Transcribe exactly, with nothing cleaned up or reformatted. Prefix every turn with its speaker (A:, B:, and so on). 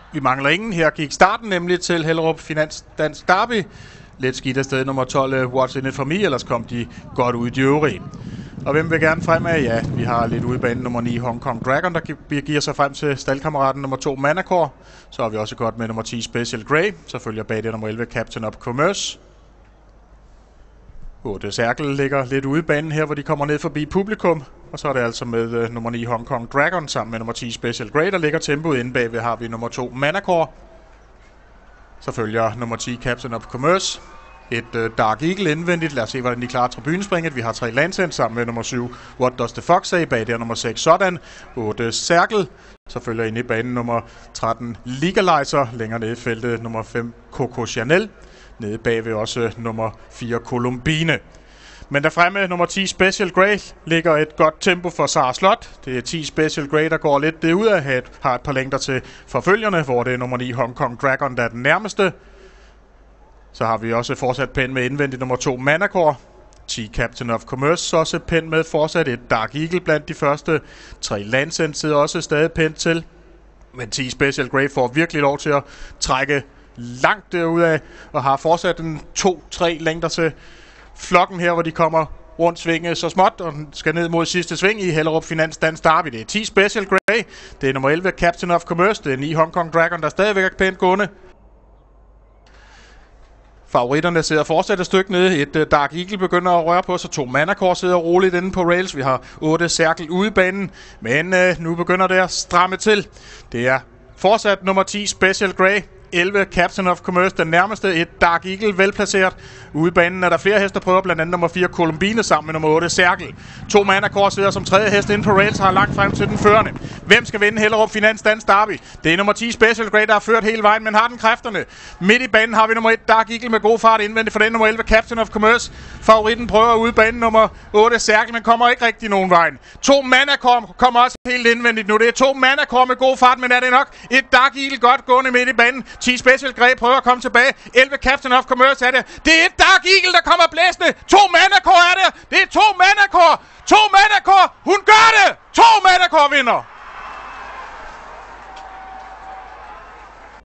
A: Vi mangler ingen. Her gik starten nemlig til Hellerup Finans Dansk Derby. Lidt skidt afsted nummer tolv, What's In It For Me, ellers kom de godt ud i de øvrige. Og hvem vil gerne fremad? Ja, vi har lidt ude i banen nummer ni, Hong Kong Dragon, der giver sig frem til staldkammeraten nummer to, Manacor. Så har vi også godt med nummer ti, Special Grey. Så følger bag det nummer elleve, Captain of Commerce. otte Circle ligger lidt ude i banen her, hvor de kommer ned forbi publikum. Og så er det altså med uh, nummer ni, Hong Kong Dragon, sammen med nummer ti, Special Grey, der ligger tempoet. Inde bagved har vi nummer to, Manacor. Så følger nummer ti, Captain of Commerce. Et uh, Dark Eagle indvendigt. Lad os se, hvordan de klarer tribunespringet. Vi har tre Lancet sammen med nummer syv, What Does The Fox Say? Bag der nummer seks, Sådan. otte Circle. Så følger ind i banen nummer tretten, Legalizer. Længere nede i feltet nummer fem, Coco Chanel. Nede bagved også nummer fire, Columbine. Men der fremme nummer ti, Special Grey, ligger et godt tempo for Sara Slot. Det er ti Special Grey, der går lidt det ud af, har et par længder til forfølgerne, hvor det er nummer ni, Hong Kong Dragon, der er den nærmeste. Så har vi også fortsat pænt med indvendigt nummer to, Manacor. ti Captain of Commerce også pænt med fortsat. Et Dark Eagle blandt de første. tre Lancet sidder også stadig pænt til. Men ti Special Grey får virkelig lov til at trække langt derudad, og har fortsat en to tre længder til flokken her, hvor de kommer rundt svinget så småt, og skal ned mod sidste sving i Hellerup Finans Dansk Derby. Det er ti Special Grey, det er nummer elleve, Captain of Commerce, det er ni Hong Kong Dragon, der stadigvæk er pænt gående. Favoritterne sidder fortsat et stykke nede. Et uh, Dark Eagle begynder at røre på sig. To Manacor sidder roligt inde på rails. Vi har otte Circle ude i banen, men uh, nu begynder det at stramme til. Det er fortsat nummer ti Special Grey, elleve Captain of Commerce, den nærmeste. Et Dark Eagle velplaceret. Ude i banen er der flere hester prøver, blandt andet nummer fire Columbine sammen med nummer otte Circle. To Manacor sidder som tredje hest inde på rails, har langt frem til den førende. Hvem skal vinde Hellerup Finans Dansk Derby? Det er nummer ti Special Grey, der har ført hele vejen, men har den kræfterne. Midt i banen har vi nummer et Dark Eagle med god fart indvendigt for den, nummer elleve Captain of Commerce. Favoritten prøver ude i banen nummer otte Circle, men kommer ikke rigtig nogen vejen. To Manacor kommer også helt indvendigt nu. Det er to Manacor med god fart, men er det nok et Dark Eagle godt gående midt i banen. ti Special Grey prøver at komme tilbage. elleve Captain of Commerce er det. Det er et Dark Eagle, der kommer blæsende. To Manacor er det. Det er to Manacor. To Manacor. Hun gør det. To Manacor vinder.